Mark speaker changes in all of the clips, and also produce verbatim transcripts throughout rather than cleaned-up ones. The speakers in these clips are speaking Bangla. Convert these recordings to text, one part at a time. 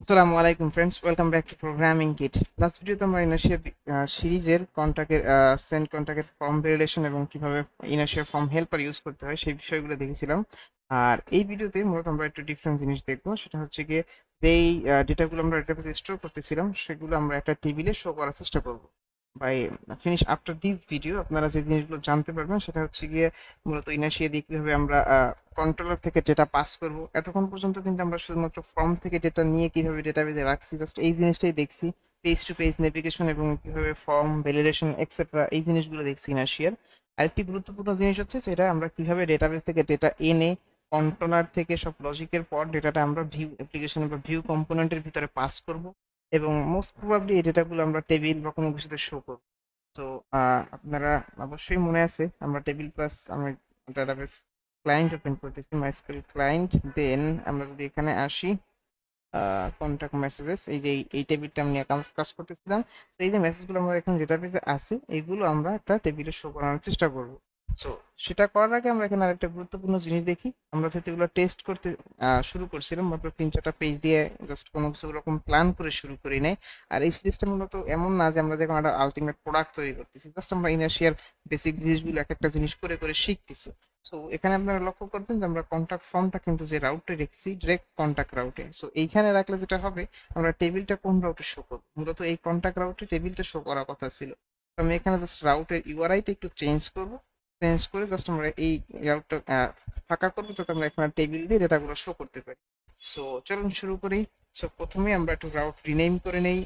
Speaker 1: আসসালামু আলাইকুম friends, welcome back to programming kit. Last ভিডিওতে আমরা ইনার্শিয়া সিরিজের কন্টাক্টের সেন্ড কন্টাক্টের ফর্ম ভ্যালিডেশন এবং কিভাবে ইনার্শিয়া ফর্ম হেল্পার ইউজ করতে হয় সেই বিষয়গুলো দেখেছিলাম। আর এই ভিডিওতে মূলত আমরা একটু ডিফারেন্ট জিনিস দেখবো, সেটা হচ্ছে গিয়ে যেই ডেটাগুলো আমরা ডেটাবেসে স্টোর করতেছিলাম সেগুলো আমরা একটা টেবিলে শো করার চেষ্টা করব। By finish after this video আপনারা যে জিনিসগুলো জানতে পারবেন সেটা হচ্ছে গিয়ে মূলত ইনার্শিয়া দিয়ে কিভাবে আমরা কন্ট্রোলার থেকে ডেটা পাস করব। এতক্ষণ পর্যন্ত কিন্তু আমরা শুধুমাত্র ফর্ম থেকে ডেটা নিয়ে কিভাবে ডেটাবেজে রাখছি, জাস্ট এই জিনিসটাই দেখছি। পেজ টু পেজ নেভিগেশন এবং কিভাবে ফর্ম ভ্যালিডেশন এক্সেট্রা এই জিনিসগুলো দেখছি ইনার্শিয়ার। আরেকটি গুরুত্বপূর্ণ জিনিস হচ্ছে যেটা আমরা কিভাবে ডেটাবেস থেকে ডেটা এনে কন্ট্রোলার থেকে সব লজিকের পর ডেটাটা আমরা ভিউ অ্যাপ্লিকেশন বা ভিউ কম্পোনেন্টের ভিতরে পাস করব, এবং মোস্ট প্রবাবলি এই ডেটাগুলো আমরা টেবিল বা কোনো কিছুতে শো করব। তো আপনারা অবশ্যই মনে আছে আমরা টেবিল প্লাস আমরা ডাটাবেস ক্লায়েন্ট ওপেন করতেছি, মাইস্কুয়েল ক্লায়েন্ট। দেন আমরা যদি এখানে আসি কন্টাক্ট মেসেজেস, এই যে এই টেবিলটা আমি কাজ কাজ করতেছিলাম। তো এই যে মেসেজগুলো আমরা এখানে ডেটাবেসে আছে এইগুলো আমরা একটা টেবিলে শো করানোর চেষ্টা করব। সো সেটা করার আগে আমরা এখানে আরেকটা গুরুত্বপূর্ণ জিনিস দেখি। আমরা যেহেতু এগুলো টেস্ট করতে আহ, শুরু করছিলাম মাত্র তিন চারটা পেজ দিয়ে, জাস্ট কোনো কিছু ওরকম প্ল্যান করে শুরু করি নাই। আর এই সিরিজটা মূলত এমন না যে আমরা দেখুন একটা আলটিমেট প্রোডাক্ট তৈরি করতেছি, জাস্ট আমরা ইনার্শিয়ার বেসিক জিনিসগুলো এক একটা জিনিস করে করে শিখতেছি। সো এখানে আপনারা লক্ষ্য করবেন যে আমরা কন্টাক্ট ফর্মটা কিন্তু যে রাউটে রেখেছি ডিরেক্ট কন্টাক্ট রাউটে। সো এইখানে রাখলে যেটা হবে, আমরা টেবিলটা কোন রাউটে শো করবো, মূলত এই কন্টাক্ট রাউটে টেবিলটা শো করার কথা ছিল। তো আমি এখানে জাস্ট রাউটের ইউআরআইটা একটু চেঞ্জ করব। চেঞ্জ করে জাস্ট আমরা এই রাউটটা ফাঁকা করবো যাতে আমরা এখানে টেবিল দিয়ে ডেটাগুলো শো করতে পারি। সো চলুন শুরু করি। সো প্রথমে আমরা একটু রাউট রিনেম করে নেই।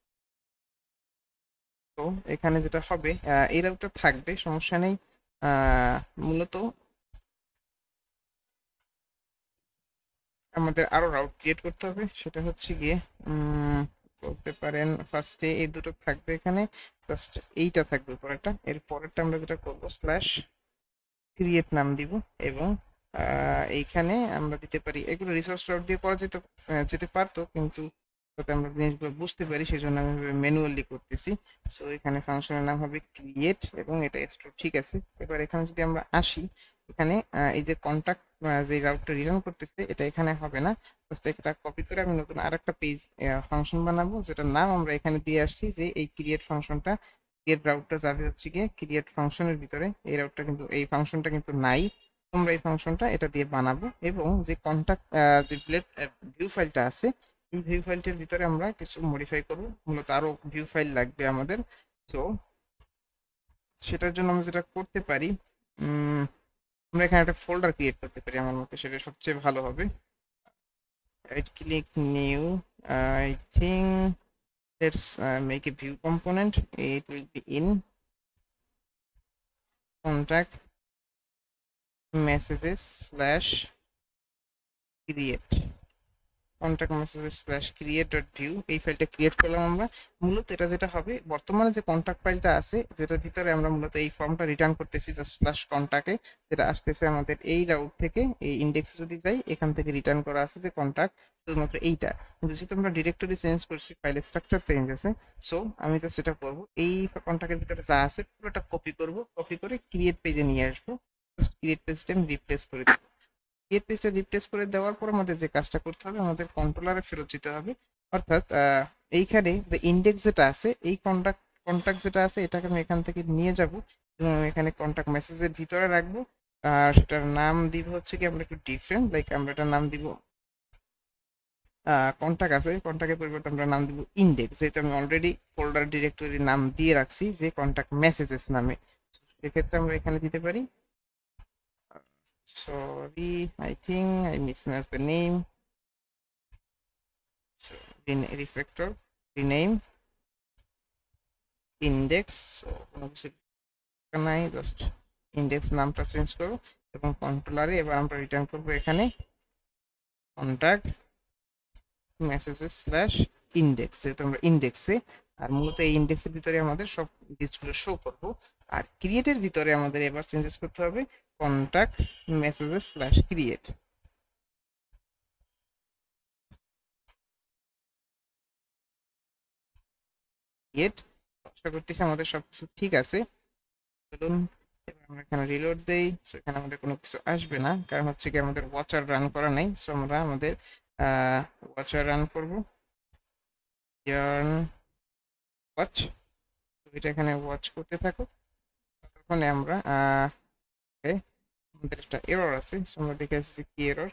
Speaker 1: তো এখানে যেটা হবে, আহ, এই রাউটটা থাকবে, সমস্যা নেই। আহ, মূলত আমাদের আরো রাউট ক্রিয়েট করতে হবে, সেটা হচ্ছে গিয়ে উম, বলতে পারেন ফার্স্টে এই দুটো থাকবে এখানে, জাস্ট এইটা থাকবে পরেরটা। এর পরেরটা আমরা যেটা করবো স্ল্যাশ ক্রিয়েট নাম দিব, এবং আহ, এইখানে আমরা দিতে পারি, এগুলো রিসোর্স রাউট দিয়ে করা যেতে আহ, যেতে পারতো, কিন্তু যাতে আমরা জিনিসগুলো বুঝতে পারি সেই জন্য আমি ম্যানুয়ালি করতেছি। সো এখানে ফাংশনের নাম হবে ক্রিয়েট এবং এটা স্টোর, ঠিক আছে। এবার এখানে যদি আমরা আসি, এখানে আহ, এই যে কন্টাক্ট যে রাউটটা রিটার্ন করতেছে এটা এখানে হবে না। জাস্ট এটা কপি করে আমি নতুন আরেকটা পেজ ফাংশন বানাবো, যেটার নাম আমরা এখানে দিয়ে আসছি যে এই ক্রিয়েট ফাংশনটা। ক্রিয়েট রাউটটা যাবে হচ্ছে গিয়ে ক্রিয়েট ফাংশনের ভিতরে, এই রাউটটা কিন্তু এই ফাংশনটা কিন্তু নাই। তোমরা এই ফাংশনটা এটা দিয়ে বানাবো, এবং যে কন্টাক্ট যে ব্লেড ভিউ ফাইলটা আছে এই ভিউ ফাইলটির ভিতরে আমরা কিছু মডিফাই করব, মূলত আরো ভিউ ফাইল লাগবে আমাদের। তো সেটার জন্য আমরা যেটা করতে পারি, উম, আমরা এখানে একটা ফোল্ডার ক্রিয়েট করতে পারি, আমার মতে সেটা সবচেয়ে ভালো হবে। Right click new, I think let's make a view component, it will be in contact messages slash create, contact messages slash create dot view. এই ফাইলটা ক্রিয়েট করলাম আমরা। মূলত এটা যেটা হবে, বর্তমানে যে কন্টাক্ট ফাইলটা আছে যেটার ভিতরে আমরা মূলত এই ফর্মটা রিটার্ন করতেছি জাস্ট স্ল্যাশ কন্টাক্টে, যেটা আসতেছে আমাদের এই রাউট থেকে, এই ইন্ডেক্সে যদি যাই এখান থেকে রিটার্ন করা আছে যে কন্টাক্ট, শুধুমাত্র এইটা। কিন্তু যেহেতু আমরা ডিরেক্টরি চেঞ্জ করছি, ফাইলের স্ট্রাকচার চেঞ্জ আছে, সো আমি জাস্ট সেটা করবো, এই কন্টাক্টের ভিতরে যা আছে পুরোটা কপি করব, কপি করে ক্রিয়েট পেজে নিয়ে আসবো। জাস্ট ক্রিয়েট পেজটা আমি রিপ্লেস করে দেবো। ক্রিয়েট পেজটা রিপ্লেস করে দেওয়ার পর আমাদের যে কাজটা করতে হবে, আমাদের কন্ট্রোলারে ফেরত যেতে হবে। অর্থাৎ আহ, এইখানে যে ইন্ডেক্স যেটা আছে, এই কন্টাক্ট কন্টাক্ট যেটা আছে এটাকে আমি এখান থেকে নিয়ে যাব, এবং আমি এখানে কন্টাক্ট মেসেজের ভিতরে রাখবো। আর সেটার নাম দিব হচ্ছে কি আমরা একটু ডিফারেন্ট, লাইক আমরা এটার নাম দিব কন্টাক্ট আছে, কন্টাক্টের পরিবর্তে আমরা নাম দিব ইন্ডেক্স, যেহেতু আমি অলরেডি ফোল্ডার ডিরেক্টরি নাম দিয়ে রাখছি যে কন্টাক্ট মেসেজেস নামে। সেক্ষেত্রে আমরা এখানে দিতে পারি, sorry I think I mismatch the name. So ren- refactor, rename, index, so কোনো কিছু নাই, জাস্ট ইন্ডেক্স নামটা চেঞ্জ করবো, এবং কন্ট্রোলারে এবার আমরা রিটার্ন করবো এখানে কন্টাক্ট মেসেজেস স্ল্যাশ ইন্ডেক্স, যেহেতু আমরা ইন্ডেক্সে, আর মূলত এই ইন্ডেক্সের ভিতরে আমাদের সব লিস্টগুলো শো করবো। আর ক্রিয়েটের ভিতরে আমাদের এবার চেঞ্জেস করতে হবে contact messages slash create. Create আশা করতেছি আমাদের সবকিছু ঠিক আছে। চলুন এবার আমরা এখানে রিলোড দেই। সো এখানে আমাদের কোনো কিছু আসবে না, কারণ হচ্ছে কি আমাদের ওয়াচার রান করা নাই। সো আমরা আমাদের ওয়াচার রান করব। ইয়ার্ন ওয়াচ, এটা এখানে ওয়াচ করতে থাকো। তখন আমরা আহ okay, আমাদের একটা এরর আছে, so আমরা দেখে আসছি যে কি এরর।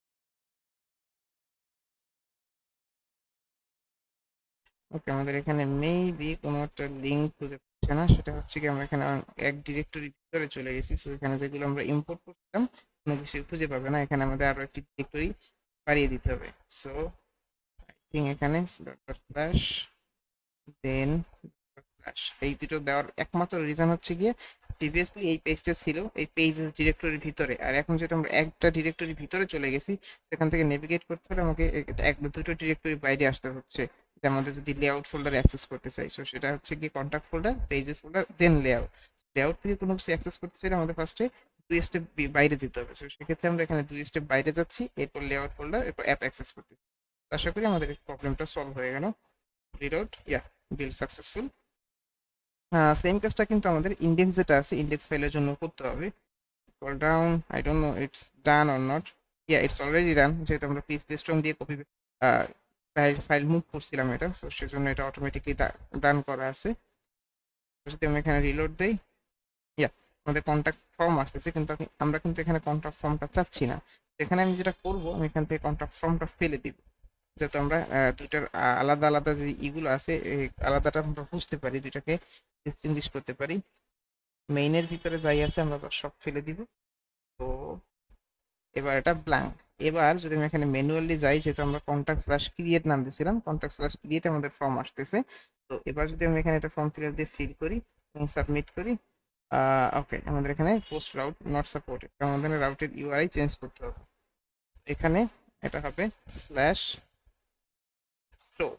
Speaker 1: ওকে, আমাদের এখানে মেবি কোনো একটা লিঙ্ক খুঁজে পাচ্ছে না, সেটা হচ্ছে কি আমরা এখানে এক ডিরেক্টরি ভিতরে চলে গেছি, সো এখানে যেগুলো আমরা ইম্পোর্ট করছিলাম কোনো কিছু খুঁজে পাবে না, এখানে আমাদের আরো একটি ডিরেক্টরি বাড়িয়ে দিতে হবে। সো আই থিঙ্ক এখানে স্ল্যাশ দেন স্ল্যাশ, এই দুটো দেওয়ার একমাত্র রিজন হচ্ছে গিয়ে প্রিভিয়াসলি এই পেজটা ছিল এই পেজেস ডিরেক্টরির ভিতরে, আর এখন যেহেতু আমরা একটা ডিরেক্টরির ভিতরে চলে গেছি সেখান থেকে নেভিগেট করতে হলে আমাকে এক এক বা দুটো ডিরেক্টরি বাইরে আসতে হচ্ছে, যে আমাদের যদি লেআউট ফোল্ডার অ্যাক্সেস করতে চাই, সো সেটা হচ্ছে কি contact folder, pages folder, then layout. Layout থেকে কোনো কিছু অ্যাক্সেস করতে চাইলে আমাদের ফার্স্টে দুই স্টেপ বাইরে যেতে হবে, সো সেক্ষেত্রে আমরা এখানে দুই স্টেপ বাইরে যাচ্ছি, এরপর লেআউট ফোল্ডার, এরপর অ্যাপ অ্যাক্সেস করতেছি। আশা করি আমাদের এই প্রবলেমটা সলভ হয়ে গেল। Reload, yeah, build successful. Same কাজটা কিন্তু আমাদের ইন্ডেক্স যেটা আছে ইন্ডেক্স ফাইলের জন্য করতে হবে। Scroll down, I don't know it's done or not, yeah it's already done, যেহেতু আমরা পিস পেস্ট্রম দিয়ে কপি ফাইল মুভ করছিলাম এটা, সো সেজন্য এটা অটোমেটিকলি ডান করা আছে। যদি আমি এখানে রিলোড দেই, ইয়া, আমাদের কন্ট্যাক্ট ফর্ম আসতেছে, কিন্তু আমি- আমরা কিন্তু এখানে কন্ট্যাক্ট ফর্মটা চাচ্ছি না। এখানে আমি যেটা করব, আমি এখান থেকে কন্ট্যাক্ট ফর্মটা ফেলে দিব, যাতে আমরা আহ, দুইটার আহ, আলাদা আলাদা যে ইগুলো আছে এই আলাদাটা আমরা বুঝতে পারি, দুইটাকে ডিস্টিংগুইশ করতে পারি। মেইনের ভিতরে যাই আছে আমরা তো সব ফেলে দিব। তো এবার এটা ব্ল্যাঙ্ক। এবার যদি আমি এখানে ম্যানুয়ালি যাই, যেহেতু আমরা কন্ট্যাক্ট স্ল্যাশ ক্রিয়েট নাম দিয়েছিলাম, কন্ট্যাক্ট স্ল্যাশ ক্রিয়েট আমাদের ফর্ম আসতেছে। তো এবার যদি আমি এখানে একটা ফর্ম ফিল দিয়ে ফিল করি এবং সাবমিট করি, ওকে, আমাদের এখানে পোস্ট রাউট নট সাপোর্টেড, আমাদের রাউটের ইউআরআই চেঞ্জ করতে হবে। এখানে এটা হবে স্ল্যাশ স্টোর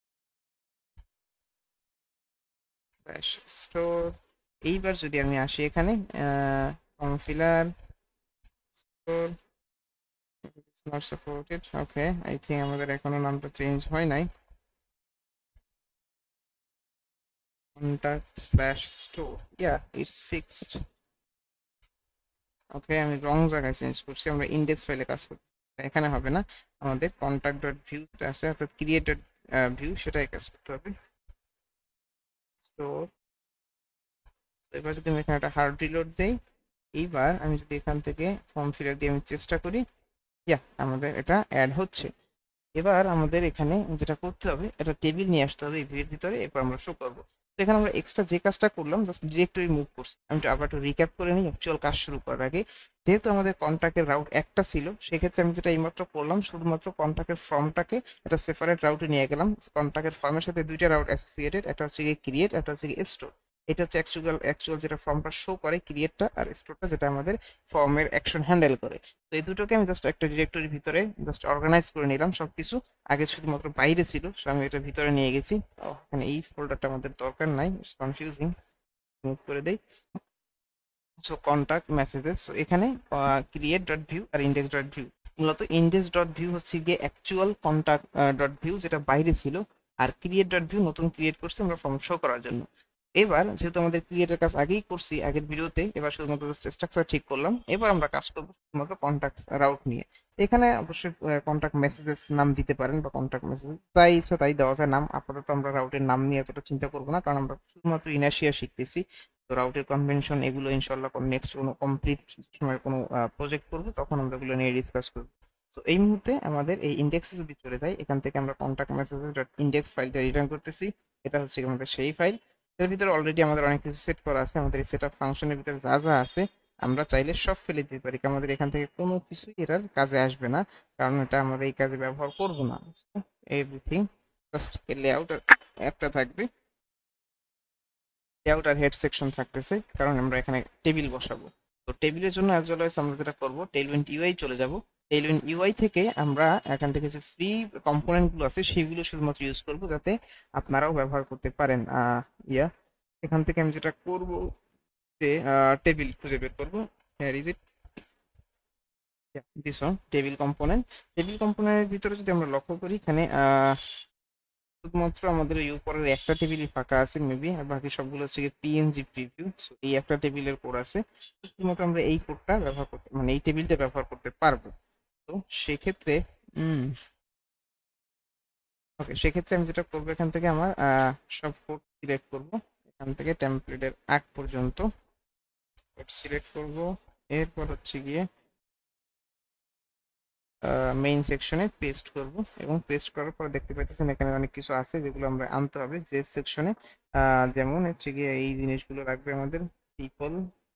Speaker 1: স্ল্যাশ স্টোর। এইবার যদি আমি আসি এখানে form filler store not supported, okay, I think আমাদের এখনো নামটা চেঞ্জ হয় নাই। contact slash store, yeah, it's fixed. ওকে, আমি রং জায়গায় চেঞ্জ করছি, আমরা ইন্ডেক্স ফাইলে কাজ করছি, এখানে হবে না, আমাদের কন্টাক্ট ডট ভিউ আছে অর্থাৎ ক্রিয়েট ডট ভিউ সেটাই কাজ করতে হবে। স্টোর, এবার যদি আমি এখানে একটা হার্ড রিলোড দেই, এইবার আমি যদি এখান থেকে ফর্ম ফিলার দিয়ে আমি চেষ্টা করি, ইয়া, আমাদের এটা অ্যাড হচ্ছে। এবার আমাদের এখানে যেটা করতে হবে, এটা টেবিল নিয়ে আসতে হবে এই ভিউয়ের ভিতরে, এরপর আমরা শো করবো। তো এখানে আমরা এক্সট্রা যে কাজটা করলাম জাস্ট ডিরেক্টরি মুভ করছি, আমি একটু আবার একটু রিক্যাপ করে নিই অ্যাকচুয়াল কাজ শুরু করার আগে। যেহেতু আমাদের কন্ট্যাক্টের রাউট একটা ছিল, সেক্ষেত্রে আমি যেটা এইমাত্র করলাম, শুধুমাত্র কন্ট্যাক্টের ফর্মটাকে একটা সেপারেট রাউটে নিয়ে গেলাম। কন্ট্যাক্টের ফর্মের সাথে দুইটা রাউট অ্যাসোসিয়েটেড, একটা হচ্ছে গিয়ে ক্রিয়েট, একটা হচ্ছে গিয়ে স্টোর। এটা হচ্ছে অ্যাকচুয়াল অ্যাকচুয়াল যেটা ফর্মটা শো করে, ক্রিয়েটটা, আর স্টোরটা যেটা আমাদের ফর্মের অ্যাকশন হ্যান্ডেল করে। তো এই দুটোকে আমি জাস্ট একটা ডিরেক্টরির ভিতরে জাস্ট অর্গানাইজ করে নিলাম সবকিছু। আগে শুধুমাত্র বাইরে ছিল, so আমি এটা ভিতরে নিয়ে গেছি। ও, এখানে এই ফোল্ডারটা আমাদের দরকার নাই, ইটস কনফিউজিং, মুভ করে দেই। সো কন্টাক্ট মেসেজেস, সো এখানে ক্রিয়েট ডট ভিউ আর ইন্ডেক্স ডট ভিউ, মূলত ইন্ডেক্স ডট ভিউ হচ্ছে গিয়ে অ্যাকচুয়াল কন্টাক্ট ডট ভিউ যেটা বাইরে ছিল, আর ক্রিয়েট ডট ভিউ নতুন ক্রিয়েট করছি আমরা ফর্ম শো করার জন্য। এবার যেহেতু আমাদের ক্রিয়েটের কাজ আগেই করছি আগের ভিডিওতে, এবার শুধুমাত্র জাস্ট স্ট্রাকচার ঠিক করলাম, এবার আমরা কাজ করবো শুধুমাত্র কন্টাক্ট রাউট নিয়ে। এখানে অবশ্যই কন্টাক্ট মেসেজেস নাম দিতে পারেন, বা কন্টাক্ট মেসেজ তাই ইচ্ছা তাই দেওয়া যায় নাম। আপাতত আমরা রাউটের নাম নিয়ে এতটা চিন্তা করবো না, কারণ আমরা শুধুমাত্র ইনার্শিয়া শিখতেছি। তো রাউটের কনভেনশন এগুলো ইনশাল্লাহ নেক্সট কোনো কমপ্লিট সময় কোনো প্রজেক্ট করবো তখন আমরা এগুলো নিয়ে ডিসকাস করবো। তো এই মুহূর্তে আমাদের এই ইন্ডেক্সে যদি চলে যাই, এখান থেকে আমরা কন্টাক্ট মেসেজ ডট ইন্ডেক্স ফাইলটা রিটার্ন করতেছি। এটা হচ্ছে আমাদের সেই ফাইল, এর ভিতরে অলরেডি আমাদের অনেক কিছু সেট করা আছে। আমাদের এই সেট আপ ফাংশনের ভিতরে যা যা আছে আমরা চাইলে সব ফেলে দিতে পারি, আমাদের এখান থেকে কোনো কিছুই এটার কাজে আসবে না, কারণ এটা আমরা এই কাজে ব্যবহার করব না। এভরিথিং জাস্ট লেআউট আর অ্যাপটা থাকবে, লেআউট আর হেড সেকশন থাকতেছে, কারণ আমরা এখানে টেবিল বসাবো। তো টেবিলের জন্য অ্যাজ ওয়েল আমরা যেটা করবো, টেইলউইন্ড ইউআই চলে যাব। টেইলউইন্ড ইউআই থেকে আমরা এখান থেকে যে ফ্রি কম্পোনেন্ট গুলো আছে সেগুলো শুধুমাত্র ইউজ করব, যাতে আপনারাও ব্যবহার করতে পারেন। আহ ইয়া, এখান থেকে আমি যেটা করব যে টেবিল খুঁজে বের করবো, here is it, this one, table component. Table কম্পোনেন্টের ভিতরে যদি আমরা লক্ষ্য করি, এখানে আহ শুধুমাত্র আমাদের এই উপরের একটা টেবিলই ফাঁকা আছে মেবি, আর বাকি সবগুলো হচ্ছে পিএনজি প্রিভিউ। সো এই একটা টেবিলের কোড আছে, তো শুধুমাত্র আমরা এই কোডটা ব্যবহার করতে, মানে এই টেবিলটা ব্যবহার করতে পারবো। তো সেক্ষেত্রে হুম ওকে, সেক্ষেত্রে আমি যেটা করবো এখান থেকে আমার আহ, সব কোড সিলেক্ট করব, এখান থেকে টেমপ্লেটের আগ পর্যন্ত কোড সিলেক্ট করব। এরপর হচ্ছে গিয়ে মেইন সেকশনে পেস্ট করব, এবং পেস্ট করার পর দেখতে পাচ্ছেন এখানে অনেক কিছু আছে যেগুলো আমরা আনতে হবে যে সেকশনে। যেমন হচ্ছে গিয়ে এই জিনিসগুলো লাগবে আমাদের, পিপল,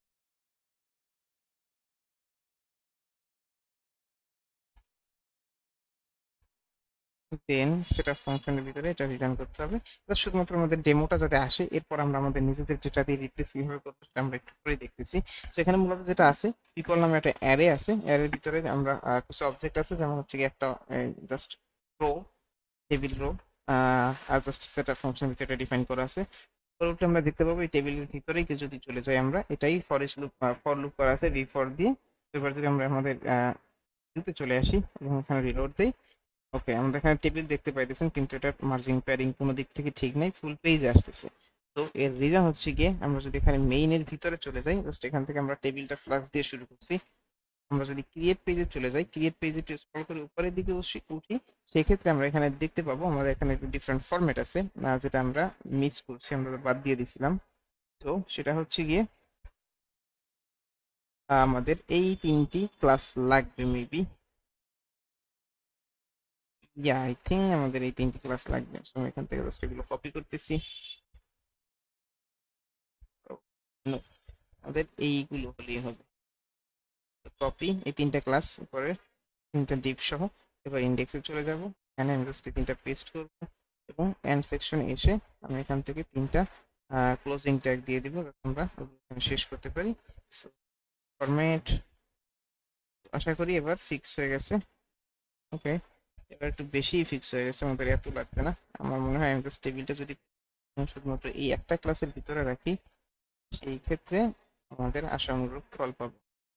Speaker 1: দেন সেটা ফাংশনের ভিতরে এটা রিটার্ন করতে হবে। তো শুধুমাত্র আমাদের ডেমোটা যাতে আসে, এরপর আমরা আমাদের নিজেদের ডেটা দিয়ে রিপ্লেস কিভাবে করবো সেটা আমরা একটু করে দেখতেছি। তো এখানে মূলত যেটা আছে, পিপল নামে একটা অ্যারে আছে, অ্যারের ভিতরে আমরা আহ, কিছু অবজেক্ট আছে, যেমন হচ্ছে কি একটা জাস্ট রো, টেবিল রো, আর জাস্ট সেটা ফাংশনের ভিতরে ডিফাইন করা আছে। পরবর্তী আমরা দেখতে পাবো এই টেবিলের ভিতরেই কেউ যদি চলে যায়, আমরা এটাই ফর লুপ, ফর লুপ করা আছে বি ফর দিয়ে। এবার যদি আমরা আমাদের ভিউতে চলে আসি এবং এখানে রিলোড দেই, ওকে, আমাদের এখানে টেবিল দেখতে পাইতেছেন, কিন্তু এটা মার্জিং প্যাডিং কোনো দিক থেকে ঠিক নাই, ফুল পেজে আসতেছে। তো এর রিজন হচ্ছে গিয়ে আমরা যদি এখানে মেইনের ভিতরে চলে যাই, জাস্ট এখান থেকে আমরা টেবিলটা ফ্লাক্স দিয়ে শুরু করছি। আমরা যদি ক্রিয়েট পেজে চলে যাই, ক্রিয়েট পেজে স্ক্রল করে উপরের দিকে উঠি উঠি, সেক্ষেত্রে আমরা এখানে দেখতে পাবো আমাদের এখানে একটু ডিফারেন্ট ফরম্যাট আছে, আহ, যেটা আমরা মিস করছি, আমরা বাদ দিয়ে দিছিলাম। তো সেটা হচ্ছে গিয়ে আহ, আমাদের এই তিনটি ক্লাস লাগবে মেবি, ইয়া আই থিঙ্ক আমাদের এই তিনটি ক্লাস লাগবে। সো আমি এখান থেকে জাস্ট এগুলো কপি করতেছি। তো, no, আমাদের এইগুলো হলেই হবে। কপি এই তিনটা ক্লাস উপরে, তিনটা ডিপ সহ। এবার ইন্ডেক্সে চলে যাব, এখানে আমি জাস্ট এই তিনটা পেস্ট করব, এবং এন্ড সেকশনে এসে আমি এখান থেকে তিনটা ক্লোজিং ট্যাগ দিয়ে দিব, যাতে আমরা ওগুলো এখানে শেষ করতে পারি। ফরম্যাট, আশা করি এবার ফিক্স হয়ে গেছে। ওকে, এবার একটু বেশি ফিক্স হয়ে গেছে, আমাদের এত লাগবে না। আমার মনে হয় আমি জাস্ট টেবিলটা যদি শুধুমাত্র এই একটা ক্লাসের ভিতরে রাখি, সেই ক্ষেত্রে আমাদের আশানুরূপ ফল পাবো।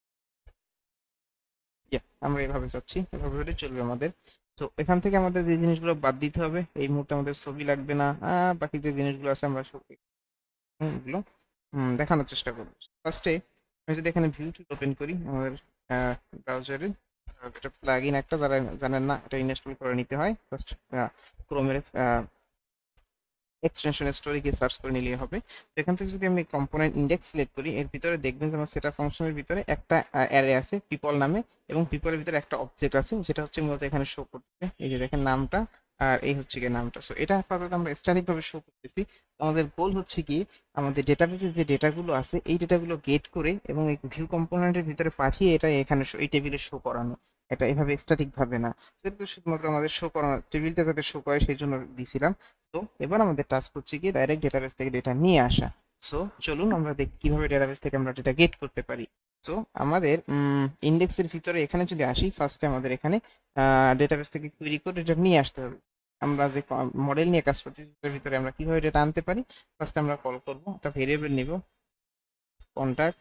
Speaker 1: Yeah, আমরা এভাবে চাচ্ছি, এভাবে হলে চলবে আমাদের। তো এখান থেকে আমাদের যে জিনিসগুলো বাদ দিতে হবে, এই মুহূর্তে আমাদের ছবি লাগবে না, আহ, বাকি যে জিনিসগুলো আছে আমরা সব এগুলো হুম, দেখানোর চেষ্টা করবো। ফার্স্টে আমি যদি এখানে ভিউ টুল ওপেন করি আমাদের ব্রাউজারে, এটা প্লাগ ইন একটা, যারা জানেন না এটা ইনস্টল করে নিতে হয়, ফার্স্ট ক্রোমের এক্সটেনশন স্টোরে গিয়ে সার্চ করে নিলেই হবে। তো এখান থেকে যদি আমি কম্পোনেন্ট ইন্ডেক্স সিলেক্ট করি, এর ভিতরে দেখবেন যে আমার সেটা ফাংশনের ভিতরে একটা অ্যারে আছে পিপল নামে, এবং পিপলের ভিতরে একটা অবজেক্ট আছে, যেটা হচ্ছে মূলত এখানে শো করতেছে, এই যে দেখেন নামটা, আর এই হচ্ছে গিয়ে নামটা। সো এটা আপাতত আমরা স্ট্যাটিক ভাবে শো করতেছি। তো আমাদের গোল হচ্ছে কি, আমাদের ডেটাবেসে যে ডেটাগুলো আছে এই ডেটাগুলো গেট করে এবং এই ভিউ কম্পোনেন্টের ভিতরে পাঠিয়ে এটা এখানে show- এই টেবিলে শো করানো। এটা এভাবে স্ট্যাটিক ভাবে না, সেটা তো শুধুমাত্র আমাদের শো করানো, টেবিলটা যাতে শো করে সেই জন্য দিছিলাম। তো এবার আমাদের টাস্ক হচ্ছে কি ডাইরেক্ট ডেটাবেস থেকে ডেটা নিয়ে আসা। সো চলুন আমরা দেখি কিভাবে ডেটাবেস থেকে আমরা ডেটা গেট করতে পারি। সো আমাদের ইন্ডেক্সের ভিতরে এখানে যদি আসি, ফার্স্টে আমাদের এখানে ডেটাবেস থেকে কুইরি করে ডেটা নিয়ে আসতে হবে। আমরা যে মডেল নিয়ে কাজ করছি সেটার ভিতরে আমরা কিভাবে ডেটা আনতে পারি, ফার্স্ট আমরা কল করব, একটা ভেরিয়েবল নিব, contact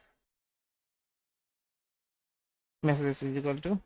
Speaker 1: messages is equal to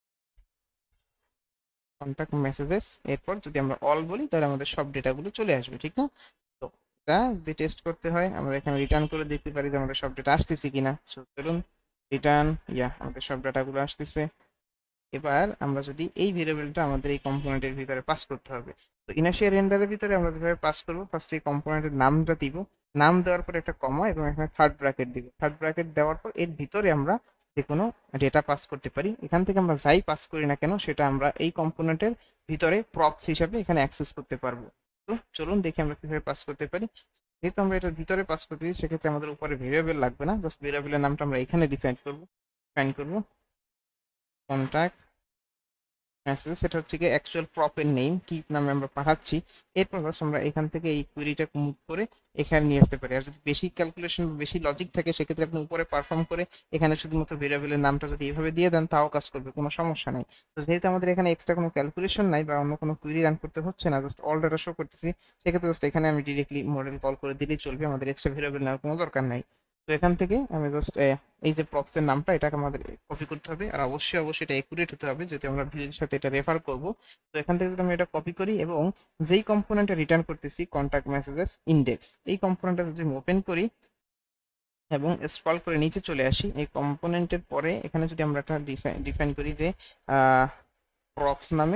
Speaker 1: contact messages. এরপর যদি আমরা অল বলি তাহলে আমাদের সব ডেটাগুলো চলে আসবে, ঠিক না? তো এটা যদি টেস্ট করতে হয় আমরা এখানে রিটার্ন করে দেখতে পারি যে আমাদের সব ডেটা আসতেছে কিনা। সো চলুন রিটার্ন, ইয়া আমাদের সব ডাটাগুলো আসতেছে। এবার আমরা যদি এই ভেরিয়েবলটা আমাদের এই কম্পোনেন্টের ভিতরে পাস করতে হবে, তো ইনার্শিয়া রেন্ডারের ভিতরে আমরা যেভাবে পাস করব, ফার্স্ট এই কম্পোনেন্টের নামটা দিব, নাম দেওয়ার পর একটা কমা এবং এখানে থার্ড ব্র্যাকেট দিব, থার্ড ব্র্যাকেট দেওয়ার পর এর ভিতরে আমরা যে কোনো ডেটা পাস করতে পারি। এখান থেকে আমরা যাই পাস করি না কেন সেটা আমরা এই কম্পোনেন্টের ভিতরে প্রপস হিসাবে এখানে অ্যাক্সেস করতে পারবো। তো চলুন দেখি আমরা কিভাবে পাস করতে পারি। যেহেতু আমরা এটার ভিতরে পাস করতে দিই, সেক্ষেত্রে আমাদের উপরে ভেরিয়েবল লাগবে না, জাস্ট ভেরিয়েবলের নামটা আমরা এখানে ডিসাইড করবো, ডিফাইন করবো, কন্ট্যাক্ট মেসেজ, সেটা হচ্ছে কি অ্যাকচুয়াল প্রপের নেম কি নামে আমরা পাঠাচ্ছি। এরপর জাস্ট আমরা এখান থেকে এই কুইরিটা মুভ করে এখানে নিয়ে আসতে পারি। আর যদি বেশি ক্যালকুলেশন বেশি লজিক থাকে, সেক্ষেত্রে আপনি উপরে পারফর্ম করে এখানে শুধুমাত্র ভেরিয়েবলের নামটা যদি এইভাবে দিয়ে দেন তাও কাজ করবে, কোনো সমস্যা নাই। তো যেহেতু আমাদের এখানে এক্সট্রা কোনো ক্যালকুলেশন নাই বা অন্য কোনো কুইরি রান করতে হচ্ছে না, জাস্ট অল ডাটা শো করতেছি, সেক্ষেত্রে জাস্ট এখানে আমি ডিরেক্টলি মডেল কল করে দিলেই চলবে, আমাদের এক্সট্রা ভেরিয়েবল নেওয়ার কোনো দরকার নাই। তো এখান থেকে আমি জাস্ট এই যে প্রপসের নামটা এটাকে আমাদের কপি করতে হবে, আর অবশ্যই অবশ্যই এটা একুরেট হতে হবে যদি আমরা ভিডিওর সাথে এটা রেফার করব। তো এখান থেকে যদি আমি এটা কপি করি এবং যেই কম্পোনেন্টটা রিটার্ন করতেছি কন্টাক্ট মেসেজেস ইন্ডেক্স, এই কম্পোনেন্টটা যদি আমি ওপেন করি এবং স্ক্রল করে নিচে চলে আসি, এই কম্পোনেন্টের পরে এখানে যদি আমরা একটা ডিফাইন করি যে প্রপস নামে,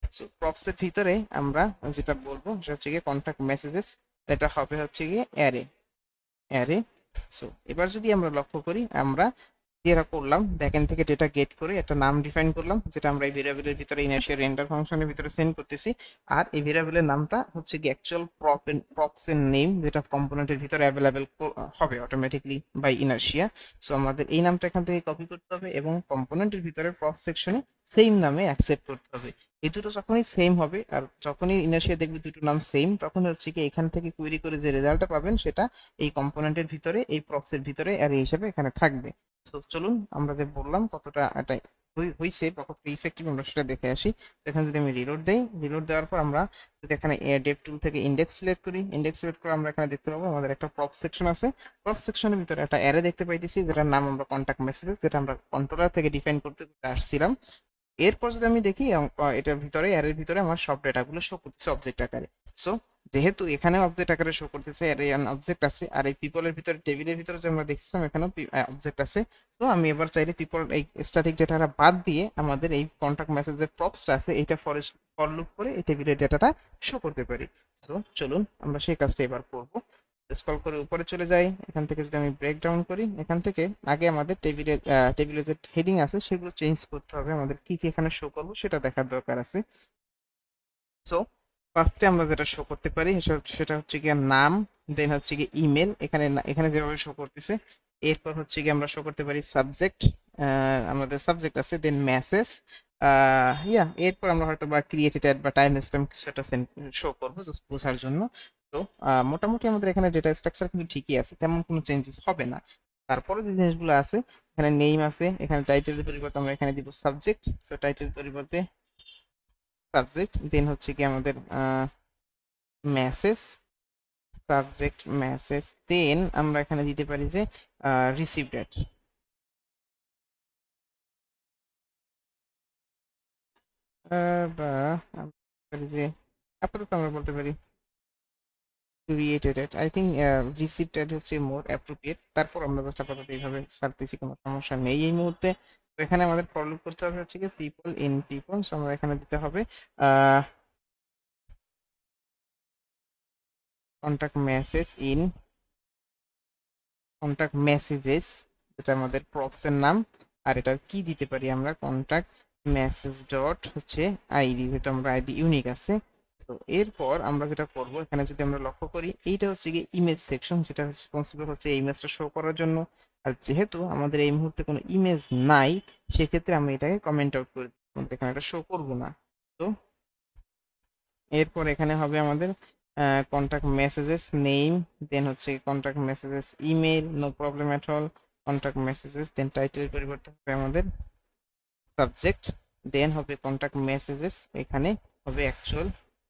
Speaker 1: সো প্রপস এর ভিতরে আমরা যেটা বলবো সেটা হচ্ছে গিয়ে কন্টাক্ট মেসেজেস, এটা হবে হচ্ছে গিয়ে অ্যারে অ্যারে সো এবার যদি আমরা লক্ষ্য করি, আমরা যেটা করলাম ব্যাকএন্ড থেকে ডেটা গেট করে একটা নাম ডিফাইন করলাম, যেটা আমরা এই ভেরিয়েবলের ভিতরে ইনিশিয়াল রেন্ডার ফাংশনের ভিতরে সেন্ড করতেছি। আর এই ভেরিয়েবলের নামটা হচ্ছে কি অ্যাকচুয়াল প্রপ প্রপস এর নেম, যেটা কম্পোনেন্টের ভিতরে অ্যাভেলেবেল হবে অটোমেটিকলি বাই ইনার্শিয়া। সো আমাদের এই নামটা এখান থেকে কপি করতে হবে এবং কম্পোনেন্টের ভিতরে প্রপ সেকশনে সেম নামে অ্যাকসেপ্ট করতে হবে। এই দুটো যখনই সেম হবে আর যখনই ইনার্শিয়া দেখবে দুটো নাম সেম, তখন হচ্ছে কি এখান থেকে কুয়েরি করে যে রেজাল্টটা পাবেন সেটা এই কম্পোনেন্টের ভিতরে এই প্রপস এর ভিতরে অ্যারে হিসেবে এখানে থাকবে। সো চলুন আমরা যে বললাম কতটা এটা হইছে বা কতটা ইফেক্টিভ আমরা সেটা দেখে আসি। তো এখানে যদি আমি রিলোড দেই, রিলোড দেওয়ার পর আমরা যদি এখানে ডেভ টুল থেকে ইন্ডেক্স সিলেক্ট করি, ইন্ডেক্স সিলেক্ট করে আমরা এখানে দেখতে পাবো আমাদের একটা প্রপ সেকশন আছে। প্রপ সেকশনের ভিতরে একটা অ্যারে দেখতে পাইতেছি যেটার নাম আমরা কন্টাক্ট মেসেজেস, যেটা আমরা কন্ট্রোলার থেকে ডিফাইন করতে করতে আসছিলাম। এরপর যদি আমি দেখি আম, আহ, এটার ভিতরে অ্যারের ভিতরে আমার সব ডেটাগুলো শো করতেছে অবজেক্ট আকারে। সো যেহেতু এখানে অবজেক্ট আকারে শো করতেছে, অ্যারে অবজেক্ট আছে, আর এই পিপলের ভিতরে টেবিলের ভিতরে যে আমরা দেখছিলাম এখানেও অবজেক্ট আছে। তো আমি এবার চাইলে পিপল এই স্ট্যাটিক ডেটাটা বাদ দিয়ে আমাদের এই কন্টাক্ট মেসেজের প্রপসটা আছে এইটা ফর ফর লুপ করে এই টেবিলের ডেটাটা শো করতে পারি। তো চলুন আমরা সেই কাজটা এবার করব। স্ক্রল করে উপরে চলে যাই, এখান থেকে যদি আমি ব্রেক ডাউন করি, এখান থেকে আগে আমাদের টেবিলে টেবিলে যে হেডিং আছে সেগুলো চেঞ্জ করতে হবে, আমাদের কি কি এখানে শো করবো সেটা দেখার দরকার আছে। সো ফার্স্টে আমরা যেটা শো করতে পারি সেটা সেটা হচ্ছে গিয়ে নাম, দেন হচ্ছে গিয়ে ইমেল, এখানে না- এখানে যেভাবে শো করতেছে। এরপর হচ্ছে গিয়ে আমরা শো করতে পারি সাবজেক্ট, আমাদের সাবজেক্ট আছে, দেন মেসেজ, ইয়া এরপর আমরা হয়তো বা ক্রিয়েটেড অ্যাড বা টাইম স্ট্যাম্প কিছু একটা শো করবো জাস্ট বোঝার জন্য। তো আহ, মোটামুটি আমাদের এখানে ডেটা স্ট্রাকচার কিন্তু ঠিকই আছে, তেমন কোনো চেঞ্জেস হবে না। তারপরে যে জিনিসগুলো আছে, এখানে নেম আছে, এখানে টাইটেলের পরিবর্তে আমরা এখানে দিব সাবজেক্ট, সো টাইটেল পরিবর্তে সাবজেক্ট, দেন হচ্ছে কি আমাদের মেসেজ, সাবজেক্ট মেসেজ, দেন আমরা এখানে দিতে পারি যে রিসিভ ডেট। বা আমরা বলতে পারি যে আপাতত আমরা বলতে পারি created date. I think receive date হচ্ছে মোর অ্যাপ্রোপ্রিয়েট। তারপর আমরা জাস্ট আপাতত এইভাবে ছাড়তেছি, কোনো সমস্যা নেই এই মুহূর্তে। তো এখানে আমাদের ফলো করতে হবে হচ্ছে কি পিপল ইন পিপল, সো আমরা এখানে দিতে হবে contact message in contact messages, যেটা আমাদের প্রপস এর নাম। আর এটা কি দিতে পারি আমরা কন্টাক্ট মেসেজ ডট হচ্ছে আইডি, যেটা আমরা আইডি ইউনিক আছে। তো এরপর আমরা যেটা করব, এখানে যদি আমরা লক্ষ্য করি এইটা হচ্ছে কি ইমেজ সেকশন, যেটা রেসপন্সিবল হচ্ছে এই ইমেজটা শো করার জন্য। আর যেহেতু আমাদের এই মুহূর্তে কোনো ইমেজ নাই, সেক্ষেত্রে আমি এটাকে কমেন্ট আউট করে দিই, আমাদের এখানে এটা শো করব না। তো এরপর এখানে হবে আমাদের কন্টাক্ট মেসেজেস নেম, দেন হচ্ছে contact messages email, no problem at all, contact messages, then title পরিবর্তন হবে আমাদের সাবজেক্ট, দেন হবে কন্টাক্ট মেসেজেস, এখানে হবে অ্যাকচুয়াল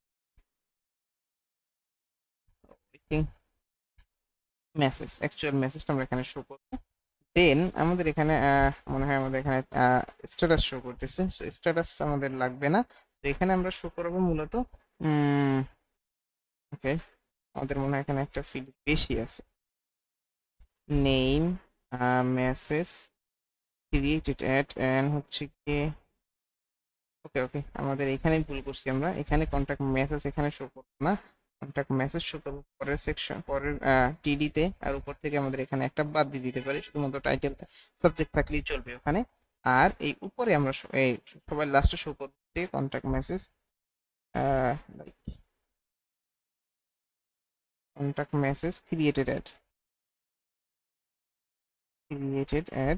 Speaker 1: মেসেজ, অ্যাকচুয়াল মেসেজটা আমরা এখানে শো করবো। দেন আমাদের এখানে আহ, মনে হয় আমাদের এখানে স্ট্যাটাস শো করতেছে, সো স্ট্যাটাস আমাদের লাগবে না। তো এখানে আমরা শো করবো মূলত উম ওকে, আমাদের মনে হয় এখানে একটা ফিল্ড বেশি আছে, name, message, created at, and হচ্ছে কি ওকে ওকে আমাদের এখানেই ভুল করছি আমরা, এখানে কন্টাক্ট মেসেজ এখানে শো করবো না, কন্টাক্ট মেসেজ শো করবো পরের সেকশন পরের টিডি তে। আর উপর থেকে আমাদের এখানে একটা বাদ দিয়ে দিতে পারি, শুধুমাত্র টাইটেল সাবজেক্ট থাকলেই চলবে ওখানে। আর এই উপরে আমরা শো- এই সবার লাস্টে শো করবো contact message, contact message created at, created at.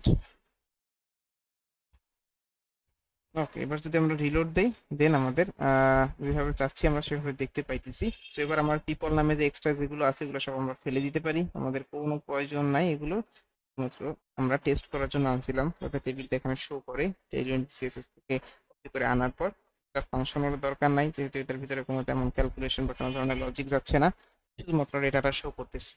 Speaker 1: Okay, এবার যদি আমরা রিলোড দেই, দেন আমাদের আহ, যেভাবে চাচ্ছি আমরা সেভাবে দেখতে পাইতেছি। তো এবার আমার পিপল নামে যে এক্সট্রা যেগুলো আছে এগুলো সব আমরা ফেলে দিতে পারি, আমাদের কোনো প্রয়োজন নাই এগুলো, মাত্র আমরা টেস্ট করার জন্য আনছিলাম যাতে টেবিলটা এখানে শো করে। এলিমেন্ট সিএসএস থেকে কপি করে আনার পর ফাংশনের দরকার নাই, যেহেতু এটার ভিতরে কোনো তেমন ক্যালকুলেশন বা কোনো ধরনের লজিক যাচ্ছে না, শুধুমাত্র ডেটাটা শো করতেছি।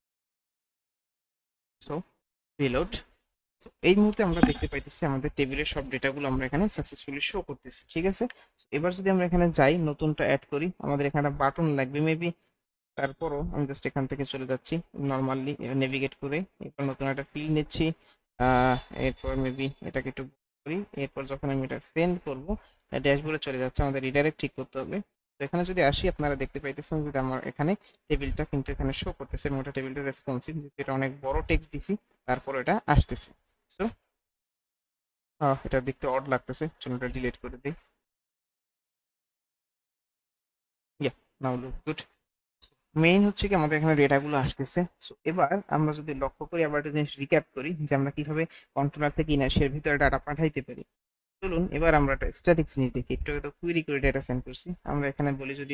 Speaker 1: So reload. তো এই মুহূর্তে আমরা দেখতে পাইতেছি আমাদের টেবিলের সব ডেটাগুলো আমরা এখানে সাকসেসফুলি শো করতেছি, ঠিক আছে। So, এবার যদি আমরা এখানে যাই নতুনটা অ্যাড করি, আমাদের এখানে একটা বাটন লাগবে মেবি। তারপরও আমি জাস্ট এখান থেকে চলে যাচ্ছি নর্মালি নেভিগেট করে, এরপর নতুন একটা ফিল নিচ্ছি। আহ এরপর মেবি এটাকে একটু করি, এরপর যখন আমি এটা সেন্ড করব ড্যাশবোর্ডে চলে যাচ্ছে, আমাদের রিডাইরেক্ট ঠিক করতে হবে। তো এখানে যদি আসি আপনারা দেখতে পাইতেছেন যে আমার এখানে টেবিলটা কিন্তু এখানে শো করতেছে এবং এটা টেবিলটা রেসপন্সিভ, যেহেতু এটা অনেক বড় টেক্সট দিছি তারপর এটা আসতেছে। সো এটা দেখতে অড লাগতেছে, চলুন এটা ডিলিট করে দিই। Yeah, now look good. Main হচ্ছে কি আমাদের এখানে ডেটাগুলো আসতেছে। সো এবার আমরা যদি লক্ষ্য করি, আবার একটা জিনিস রিক্যাপ করি যে আমরা কিভাবে কন্ট্রোলার থেকে ইনার্সিয়ার ভিতরে ডাটা পাঠাইতে পারি। চলুন এবার আমরা একটা স্ট্যাটিক জিনিস দেখি। একটু আগে তো কুয়েরি করে ডেটা সেন্ড করছি, আমরা এখানে বলি যদি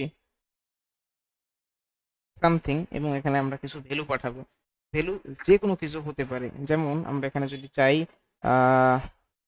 Speaker 1: সামথিং এবং এখানে আমরা কিছু ভ্যালু পাঠাবো। ভ্যালু যে কোনো কিছু হতে পারে, যেমন আমরা এখানে যদি চাই ah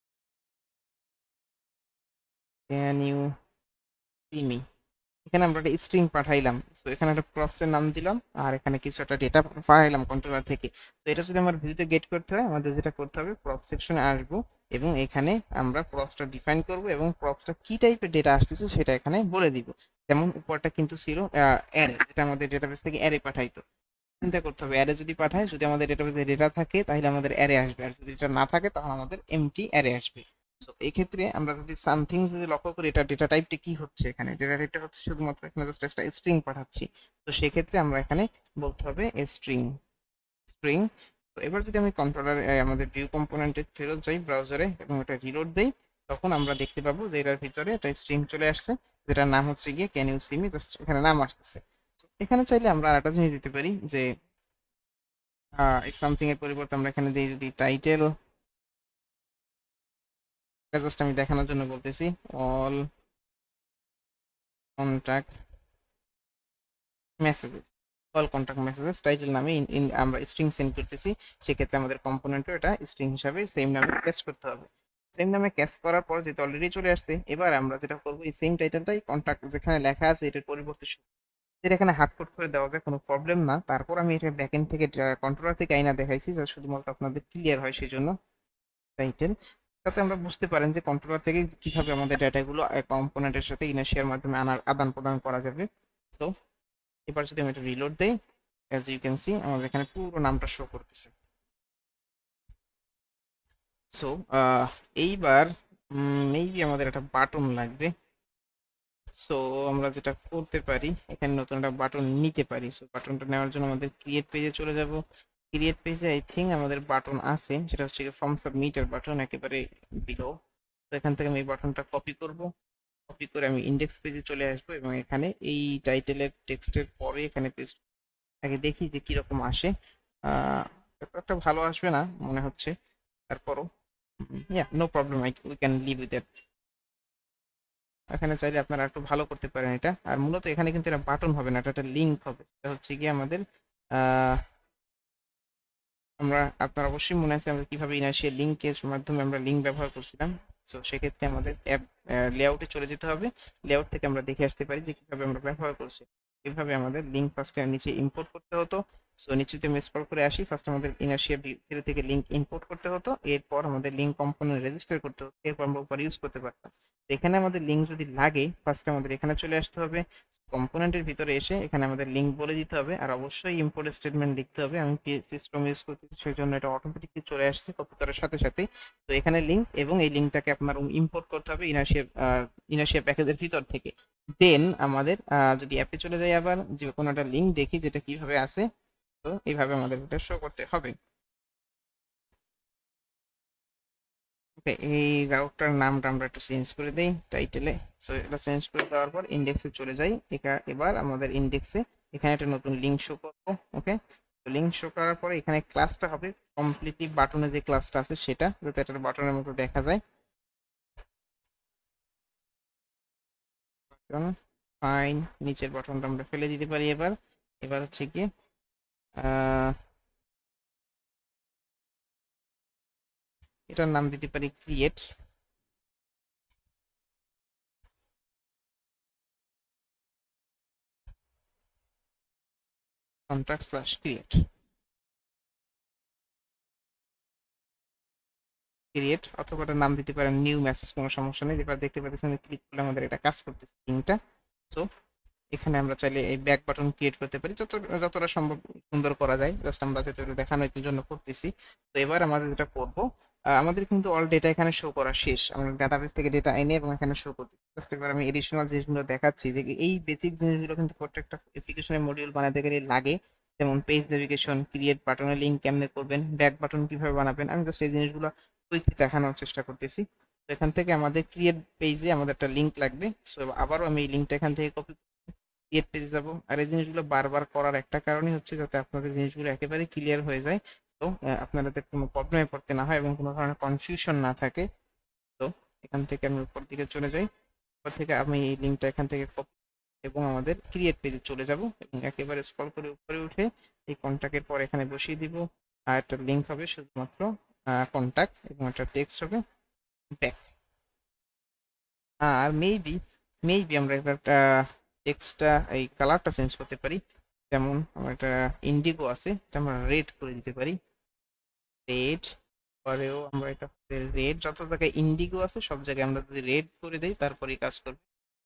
Speaker 1: can you see me, এখানে আমরা একটা স্ট্রিং পাঠাইলাম। সো এখানে একটা প্রপস এর নাম দিলাম আর এখানে কিছু একটা ডেটা পাঠাইলাম কন্ট্রোলার থেকে। তো এটা যদি আমার ভিউতে গেট করতে হয়, আমাদের যেটা করতে হবে প্রপ সেকশনে আসবো এবং এখানে আমরা প্রপসটা ডিফাইন করব এবং প্রপসটা কি টাইপের ডেটা আসতেছে সেটা এখানে বলে দিব। যেমন উপরটা কিন্তু ছিল অ্যারে, যেটা আমাদের ডেটাবেস থেকে অ্যারে পাঠাইতো। চিন্তা করতে হবে অ্যারে যদি পাঠায়, যদি আমাদের ডেটাবেসে ডেটা থাকে তাহলে আমাদের অ্যারে আসবে, আর যদি এটা না থাকে তাহলে আমাদের এমটি অ্যারে আসবে। তো এই ক্ষেত্রে আমরা যদি সামথিং যদি লক্ষ্য করি, এটা ডেটা টাইপটা কি হচ্ছে, এখানে ডেটা টাইপটা হচ্ছে শুধুমাত্র এখানে জাস্ট একটা স্ট্রিং পাঠাচ্ছি। তো সেই ক্ষেত্রে আমরা এখানে বলতে হবে স্ট্রিং স্ট্রিং। তো এবার যদি আমি কন্ট্রোলার আমাদের ভিউ কম্পোনেন্টে ফেরত যাই ব্রাউজারে এবং এটা রিলোড দেই, তখন আমরা দেখতে পাবো যে এটার ভিতরে একটা স্ট্রিং চলে আসছে, যেটার নাম হচ্ছে গিয়ে can you see me. Just এখানে নাম আসতেছে। এখানে চাইলে আমরা আরেকটা জিনিস দিতে পারি যে এই সামথিং এর পরিবর্তে আমরা এখানে দিই যদি টাইটেল, জাস্ট আমি দেখানোর জন্য বলতেছি all contact messages, all contact messages title নামে আমরা স্ট্রিং সেন্ড করতেছি। সেক্ষেত্রে আমাদের কম্পোনেন্টও এটা স্ট্রিং হিসাবে সেম নামে ক্যাচ করতে হবে। সেম নামে ক্যাচ করার পর যেহেতু অলরেডি চলে আসছে, এবার আমরা যেটা করবো এই সেম টাইটেলটাই কন্টাক্ট যেখানে লেখা আছে এটার পরিবর্তে যেটা এখানে হার্ড কোড করে দেওয়া যায়, কোনো প্রবলেম না। তারপর আমি এটা ব্যাকএন্ড থেকে কন্ট্রোলার থেকে আইনা দেখাইছি যা শুধুমাত্র আপনাদের ক্লিয়ার হয় সেই জন্য। টাইটেল, যাতে আমরা বুঝতে পারেন যে কন্ট্রোলার থেকে কিভাবে আমাদের ডেটাগুলো কম্পোনেন্টের সাথে ইনার্শিয়ার মাধ্যমে আনার আদান প্রদান করা যাবে। সো এবার যদি আমি এটা রিলোড দেই, অ্যাজ ইউ ক্যান সি আমাদের এখানে পুরো নামটা শো করতেছে। সো এইবার মেবি আমাদের একটা বাটন লাগবে। সো আমরা যেটা করতে পারি, এখানে নতুন একটা বাটন নিতে পারি। সো বাটনটা নেওয়ার জন্য আমাদের ক্রিয়েট পেজে চলে যাব। ক্রিয়েট পেজে আই থিঙ্ক আমাদের বাটন আছে, সেটা হচ্ছে ফর্ম সাবমিটের বাটন একেবারে বিলো। তো এখান থেকে আমি এই বাটনটা কপি করব। কপি করে আমি ইন্ডেক্স পেজে চলে আসবো এবং এখানে এই টাইটেলের টেক্সটের পরে এখানে পেস্ট, আগে দেখি যে কিরকম আসে। আহ একটা ভালো আসবে না মনে হচ্ছে, তারপরও yeah no problem, I we can live with that. এখানে চাইলে আপনারা একটু ভালো করতে পারেন এটা। আর মূলত এখানে কিন্তু এটা বাটন হবে না, এটা একটা লিঙ্ক হবে। এটা হচ্ছে কি আমাদের আহ আমরা, আপনার অবশ্যই মনে আছে আমরা কিভাবে ইনার্শিয়াল লিঙ্কের মাধ্যমে আমরা লিঙ্ক ব্যবহার করছিলাম। সো সেক্ষেত্রে আমাদের অ্যাপ লেআউটে চলে যেতে হবে। লেআউট থেকে আমরা দেখে আসতে পারি যে কিভাবে আমরা ব্যবহার করছি। এভাবে আমাদের লিঙ্ক ফার্স্টে নিচে ইম্পোর্ট করতে হতো। সো নিচেতে আমি স্ক্রল করে আসি, ফার্স্ট আমাদের ইনার্শিয়া ভিতরে থেকে লিঙ্ক ইম্পোর্ট করতে হতো, এরপর আমাদের লিঙ্ক কম্পোনেন্ট রেজিস্টার করতে হতো, এরপর আমরা উপর ইউজ করতে পারতাম। তো এখানে আমাদের লিঙ্ক যদি লাগে ফার্স্টে আমাদের এখানে চলে আসতে হবে, কম্পোনেন্টের ভিতরে এসে এখানে আমাদের লিঙ্ক বলে দিতে হবে আর অবশ্যই ইম্পোর্ট স্টেটমেন্ট লিখতে হবে। আমি সিস্টেম ইউজ করতেছি সেই জন্য এটা অটোমেটিকলি চলে আসছে কপি করার সাথে সাথে। তো এখানে লিঙ্ক এবং এই লিঙ্কটাকে আপনার ইম্পোর্ট করতে হবে ইনার্শিয়া ইনার্শিয়া প্যাকেজের ভিতর থেকে। দেন আমাদের যদি অ্যাপে চলে যাই, আবার যে কোনো একটা লিঙ্ক দেখি যেটা কিভাবে আসে, তো এইভাবে আমাদের এটা শো করতে হবে। ওকে, এই রাউটার নামটা আমরা একটু চেঞ্জ করে দেই টাইটেলে। সো এটা চেঞ্জ করে দেওয়ার পর ইন্ডেক্সে চলে যাই। এবার আমাদের ইন্ডেক্সে এখানে একটা নতুন লিঙ্ক শো করবো। ওকে, তো লিঙ্ক শো করার পরে এখানে ক্লাসটা হবে কমপ্লিটলি বাটনে যে ক্লাসটা আছে সেটা, যাতে একটা বাটনের মতো দেখা যায়। ফাইন, নিচের বাটনটা আমরা ফেলে দিতে পারি। এবার এবার হচ্ছে কি আহ এটার নাম দিতে পারি create contract slash create create, অথবা এটার নাম দিতে পারেন নিউ মেসেজ, কোনো সমস্যা নেই। এবার দেখতে পাচ্ছেন ক্লিক করলে আমাদের এটা কাজ করতেছে লিঙ্কটা। সো এখানে আমরা চাইলে এই ব্যাক বাটন ক্রিয়েট করতে পারি, যত যতটা সম্ভব সুন্দর করা যায়। জাস্ট আমরা যেটা দেখানোর জন্য করতেছি। তো এবার আমাদের যেটা করবো, আমাদের কিন্তু অল ডেটা এখানে শো করা শেষ। আমরা ডাটাবেস থেকে ডেটা এনে এবং এখানে শো করতেছি। জাস্ট এবার আমি এডিশনাল জিনিসগুলো দেখাচ্ছি যে এই বেসিক জিনিসগুলো কিন্তু প্রত্যেকটা অ্যাপ্লিকেশনের মডিউল বানাতে গেলে লাগে। যেমন পেজ নেভিগেশন, ক্রিয়েট বাটনের লিঙ্ক কেমনে করবেন, ব্যাক বাটন কিভাবে বানাবেন, আমি জাস্ট এই জিনিসগুলো কুইকলি দেখানোর চেষ্টা করতেছি। তো এখান থেকে আমাদের ক্রিয়েট পেজে আমাদের একটা লিঙ্ক লাগবে। সো আবারও আমি এই লিঙ্কটা এখান থেকে কপি ক্রিয়েট পেজে যাবো। আর এই জিনিসগুলো বারবার করার একটা কারণই হচ্ছে যাতে আপনাদের জিনিসগুলো একেবারে ক্লিয়ার হয়ে যায়। তো আহ, আপনাদের কোনো প্রবলেমে পড়তে না হয় এবং কোনো ধরনের কনফিউশন না থাকে। তো এখান থেকে আমি উপর দিকে চলে যাই। উপর থেকে আমি এই লিঙ্কটা এখান থেকে কপি এবং আমাদের ক্রিয়েট পেজে চলে যাব এবং একেবারে স্ক্রল করে উপরে উঠে এই কন্টাক্টের পর এখানে বসিয়ে দিব। আর একটা লিঙ্ক হবে শুধুমাত্র কন্টাক্ট এবং একটা টেক্সট হবে ব্যাক। আর মেবি মেবি আমরা একটা টেক্সটটা এই কালারটা চেঞ্জ করতে পারি। যেমন আমার একটা ইন্ডিগো আছে, এটা আমরা রেড করে দিতে পারি। রেড পরেও আমরা এটা রেড, যত জায়গায় ইন্ডিগো আছে সব জায়গায় আমরা যদি রেড করে দেই তারপরেই কাজ করবে।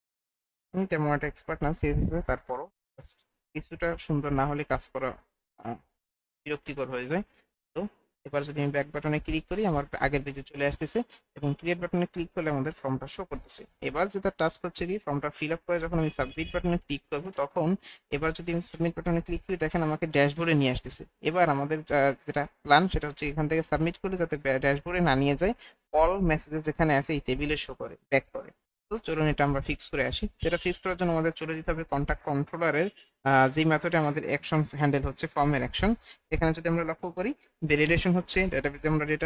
Speaker 1: আমি তেমন একটা এক্সপার্ট না সেই হিসেবে, তারপরও just কিছুটা সুন্দর না হলে কাজ করা আহ, বিরক্তিকর হয়ে যায়। তো এবার যদি আমি ব্যাক বাটনে ক্লিক করি আমার আগের পেজে চলে আসতেছে এবং ক্রিয়েট বাটনে ক্লিক করলে আমাদের ফর্মটা শো করতেছে। এবার যেটা টাস্ক হচ্ছে কি, ফর্মটা ফিল আপ করে যখন আমি সাবমিট বাটনে ক্লিক করব তখন এবার যদি আমি সাবমিট বাটনে ক্লিক করি দেখেন আমাকে ড্যাশবোর্ডে নিয়ে আসতেছে। এবার আমাদের আহ, যেটা প্ল্যান সেটা হচ্ছে এখান থেকে সাবমিট করলে যাতে ড্যাশবোর্ডে না নিয়ে যায়, অল মেসেজেস যেখানে আছে এই টেবিলে শো করে ব্যাক করে। তো চলুন এটা আমরা ফিক্স করে আসি। সেটা ফিক্স করার জন্য আমাদের চলে যেতে হবে কন্টাক্ট কন্ট্রোলারের যে মেথডে আমাদের অ্যাকশন হ্যান্ডেল হচ্ছে ফর্মের অ্যাকশন। এখানে যদি আমরা লক্ষ্য করি ভ্যালিডেশন হচ্ছে ডেটাবেসে আমরা ডেটা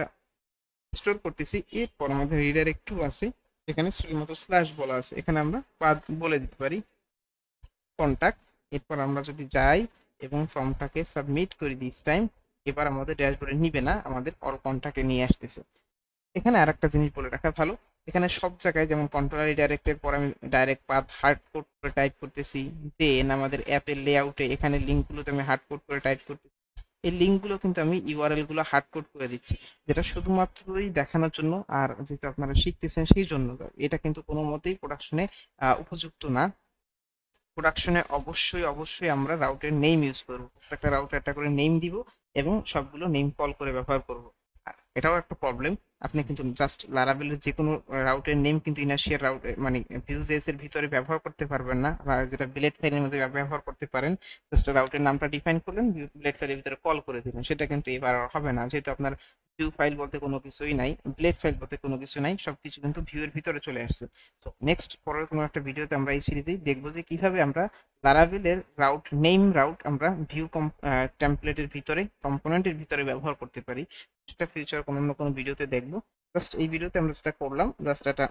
Speaker 1: স্টোর করতেছি, এরপর আমাদের রিডাইরেক্ট টু আছে, এখানে শুধুমাত্র স্ল্যাশ বলা আছে, এখানে আমরা পাথ বলে দিতে পারি কন্টাক্ট। এরপর আমরা যদি যাই এবং ফর্মটাকে সাবমিট করি দিস টাইম, এবার আমাদের ড্যাশবোর্ডে নিবে না, আমাদের অল কন্টাক্টে নিয়ে আসতেছে। এখানে আরেকটা জিনিস বলে রাখা ভালো, এখানে সব জায়গায় যেমন কন্ট্রোলার ডাইরেক্টের পর আমি ডাইরেক্ট পাথ হার্ড কোড করে টাইপ করতেছি, দেন আমাদের অ্যাপের লেআউটে এখানে লিঙ্কগুলোতে আমি হার্ড কোড করে টাইপ করতেছি, এই লিঙ্কগুলো কিন্তু আমি ইউআরএল গুলো হার্ড কোড করে দিচ্ছি, যেটা শুধুমাত্রই দেখানোর জন্য আর যেহেতু আপনারা শিখতেছেন সেই জন্য। এটা কিন্তু কোনো মতেই প্রোডাকশনে উপযুক্ত না। প্রোডাকশনে অবশ্যই অবশ্যই আমরা রাউটের নেম ইউজ করবো, প্রত্যেকটা রাউটে একটা করে নেম দিব এবং সবগুলো নেম কল করে ব্যবহার করব। আর এটাও একটা প্রবলেম, আপনি কিন্তু জাস্ট লারাভেলের যে কোনো রাউটের নেম কিন্তু ইনার্শিয়ার রাউটে মানে ভিউজেস এর ভিতরে ব্যবহার করতে পারবেন না, বা যেটা বিলেট ফাইলের মধ্যে ব্যবহার করতে পারেন। জাস্ট রাউটের নামটা ডিফাইন করলেন, বিলেট ফাইলের ভিতরে কল করে দিলেন, সেটা কিন্তু এবার আর হবে না, যেহেতু আপনার ভিউ ফাইল বলতে কোনো কিছুই নাই, ব্লেড ফাইল বলতে কোনো কিছু নাই, সবকিছু কিন্তু ভিউ এর ভিতরে চলে আসছে। তো নেক্সট পরের কোনো একটা ভিডিওতে আমরা এই সিরিজেই দেখবো যে কিভাবে আমরা লারাভেলের রাউট নেম রাউট আমরা ভিউ টেমপ্লেটের ভিতরে কম্পোনেন্টের ভিতরে ব্যবহার করতে পারি, সেটা ফিউচার কোনো অন্য কোনো ভিডিওতে দেখবো। জাস্ট এই ভিডিওতে আমরা যেটা করলাম, জাস্ট একটা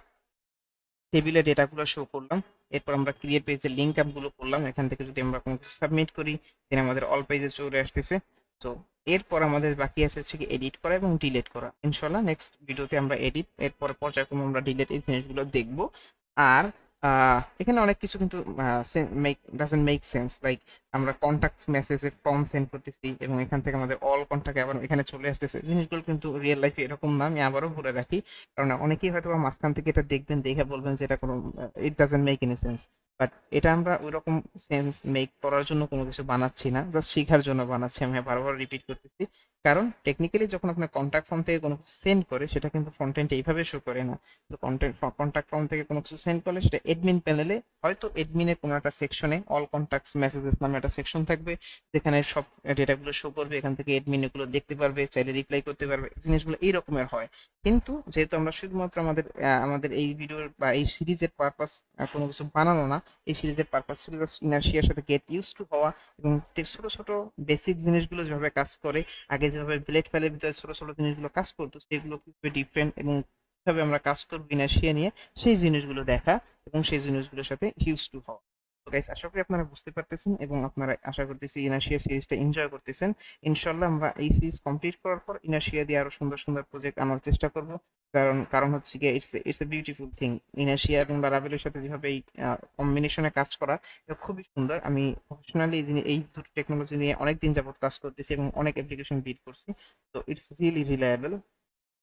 Speaker 1: টেবিলে ডেটাগুলো শো করলাম, এরপর আমরা ক্রিয়েট পেজের লিঙ্ক আপগুলো করলাম, এখান থেকে যদি আমরা কোনো কিছু সাবমিট করি দেন আমাদের অল পেজে চলে আসতেছে। তো এরপর আমাদের বাকি আছে হচ্ছে কি এডিট করা এবং ডিলিট করা। ইনশাল্লাহ নেক্সট ভিডিওতে আমরা এডিট, এরপর পর্যায়ক্রমে আমরা ডিলিট এই জিনিসগুলো দেখব। আর আহ, এখানে অনেক কিছু কিন্তু make doesn't make sense, like আমরা কন্টাক্ট মেসেজে ফর্ম সেন্ড করতেছি এবং এখান থেকে আমাদের অল কন্টাক্ট আবার এখানে চলে আসতেছে, জিনিসগুলো কিন্তু রিয়েল লাইফে এরকম না, আমি আবারও বলে রাখি। কারণ অনেকেই হয়তো বা মাঝখান থেকে এটা দেখবেন, দেখে বলবেন যে এটা কোনো it doesn't make any sense, but এটা আমরা ওইরকম সেন্স মেক করার জন্য কোনো কিছু বানাচ্ছি না, জাস্ট শেখার জন্য বানাচ্ছি। আমি বারবার রিপিট করতেছি, কারণ টেকনিক্যালি যখন আপনার কন্ট্যাক্ট ফর্ম থেকে কোনো কিছু সেন্ড করে সেটা কিন্তু ফ্রন্ট এইভাবে শো করে না। তো কন্টেন্ট কন্ট্যাক্ট ফর্ম থেকে কোনো কিছু সেন্ড করলে সেটা এডমিন প্যানেলে হয়তো এডমিনের কোনো একটা সেকশনে অল কন্ট্যাক্টস মেসেজেস নামে একটা সেকশন থাকবে, যেখানে সব ডেটাগুলো শো করবে, এখান থেকে এডমিন এগুলো দেখতে পারবে, চাইলে রিপ্লাই করতে পারবে, জিনিসগুলো এই রকমের হয়। কিন্তু যেহেতু আমরা শুধুমাত্র আমাদের আহ, আমাদের এই ভিডিওর বা এই সিরিজের পারপাস কোনো কিছু বানানো না, এই সিরিজের পারপাস ছিল জাস্ট ইনার্শিয়ার সাথে গেট ইউজ টু হওয়া এবং ছোট ছোট বেসিক জিনিসগুলো যেভাবে কাজ করে, আগে যেভাবে ব্লেড ফাইলের ভিতরে ছোট ছোট জিনিসগুলো কাজ করতো সেগুলো কিভাবে ডিফারেন্ট এবং কিভাবে আমরা কাজ করবো ইনার্শিয়া নিয়ে, সেই জিনিসগুলো দেখা এবং সেই জিনিসগুলোর সাথে ইউজ টু হওয়া। তো গাইস আশা করি আপনারা বুঝতে পারতেছেন এবং আপনারা আশা করতেছি ইনার্শিয়া সিরিজটা এনজয় করতেছেন। ইনশাল্লাহ আমরা এই সিরিজ কমপ্লিট করার পর ইনার্শিয়া দিয়ে আরো সুন্দর সুন্দর প্রজেক্ট আনার চেষ্টা করব। কারণ কারণ হচ্ছে গিয়ে it's it's a beautiful thing, Inertia এবং লারাভেলের সাথে যেভাবে এই কম্বিনেশনে কাজ করা এটা খুবই সুন্দর। আমি প্রফেশনালি এই দুটো টেকনোলজি নিয়ে অনেক দিন যাবত কাজ করতেছি এবং অনেক অ্যাপ্লিকেশন বিল্ড করছি। তো ইটস রিয়েলি রিলায়েবল।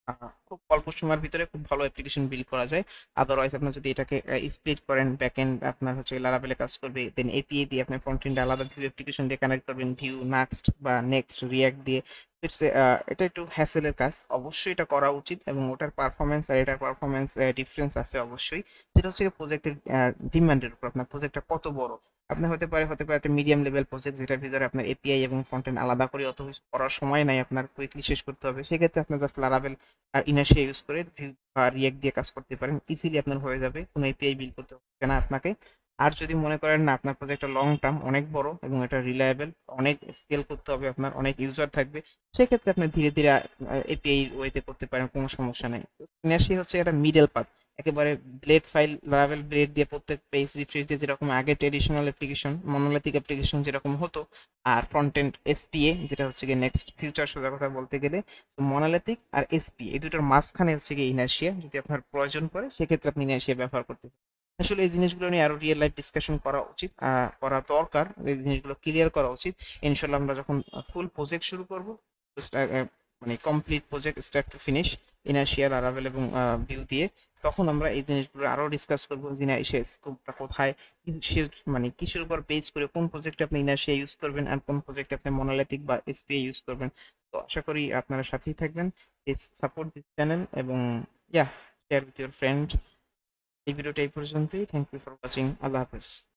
Speaker 1: আহ, খুব অল্প সময়ের ভিতরে খুব ভালো অ্যাপ্লিকেশন বিল্ড করা যায়। আদারওয়াইজ আপনার যদি এটাকে স্প্লিট করেন, ব্যাকএন্ড আপনার হচ্ছে লারাভেলে কাজ করবে, দেন এপিআই দিয়ে আপনি ফ্রন্ট এন্ড আলাদা ভিউ অ্যাপ্লিকেশন দিয়ে কানেক্ট করবেন, ভিউ নেক্সট বা নেক্সট রিয়াক্ট দিয়ে। ইটস এটা একটু হ্যাসেলের কাজ, অবশ্যই এটা করা উচিত এবং ওটার পারফরমেন্স আর এটার পারফরমেন্স ডিফারেন্স আছে অবশ্যই। সেটা হচ্ছে প্রজেক্টের ডিমান্ডের উপর, আপনার প্রজেক্টটা কত বড়। আপনার হতে পারে হতে পারে একটা মিডিয়াম লেভেল প্রজেক্ট যেটার ভিতরে আপনার এপিআই এবং ফ্রন্ট এন্ড আলাদা করে অত কিছু করার সময় নাই, আপনার কুইকলি শেষ করতে হবে, সেক্ষেত্রে আপনার জাস্ট লারাভেল আর ইনার্শিয়া ইউজ করে ভিউ বা রিয়েক্ট দিয়ে কাজ করতে পারেন, ইজিলি আপনার হয়ে যাবে, কোনো এপিআই বিল করতে হবে না আপনাকে। আর যদি মনে করেন না আপনার প্রজেক্টটা লং টার্ম অনেক বড় এবং এটা রিলায়েবল, অনেক স্কেল করতে হবে, আপনার অনেক ইউজার থাকবে, সেক্ষেত্রে আপনি ধীরে ধীরে এপিআই ওয়েতে করতে পারেন, কোনো সমস্যা নেই। ইনার্শিয়া হচ্ছে একটা মিডল পাথ, একেবারে ব্লেড ফাইল লারাভেল ব্লেড দিয়ে প্রত্যেক পেজ রিফ্রেশ দিয়ে যেরকম আগে ট্রেডিশনাল অ্যাপ্লিকেশন মনোলিথিক অ্যাপ্লিকেশন যেরকম হতো, আর ফ্রন্ট এন্ড এসপিএ যেটা হচ্ছে গিয়ে নেক্সট ফিউচার সোজা কথা বলতে গেলে, মনোলিথিক আর এসপি এই দুটোর মাঝখানে হচ্ছে গিয়ে ইনার্শিয়া, যদি আপনার প্রয়োজন পড়ে সেক্ষেত্রে আপনি ইনার্শিয়া ব্যবহার করতে পারেন। আসলে এই জিনিসগুলো নিয়ে আরো রিয়েল লাইফ ডিসকাশন করা উচিত, আহ, করা দরকার, এই জিনিসগুলো ক্লিয়ার করা উচিত। ইনশাল্লাহ আমরা যখন ফুল প্রজেক্ট শুরু করব, মানে complete project start to finish Inertia Laravel এবং ভিউ দিয়ে, তখন আমরা এই জিনিসগুলো আরো ডিসকাস করবো যে ইনার্শিয়া স্কোপটা কোথায়, কিসের মানে কিসের উপর বেস করে কোন প্রজেক্টে আপনি ইনার্শিয়া ইউজ করবেন আর কোন প্রজেক্টে আপনি মনোলিথিক বা এসপিএ ইউজ করবেন। তো আশা করি আপনারা সাথেই থাকবেন, সাপোর্ট দিস চ্যানেল এবং yeah share with your friend. এই ভিডিওটা এই পর্যন্তই, থ্যাংক ইউ ফর ওয়াচিং, আল্লাহ হাফেজ।